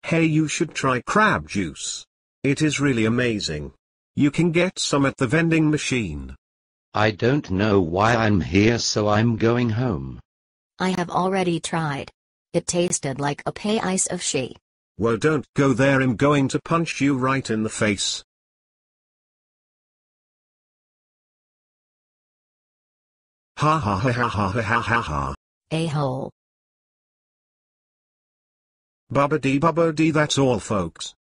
Hey, you should try crab juice. It is really amazing. You can get some at the vending machine. I don't know why I'm here, so I'm going home. I have already tried. It tasted like a piece of shit. Whoa, don't go there, I'm going to punch you right in the face. Ha ha ha ha ha ha ha ha. A-hole. Bubba dee, that's all folks.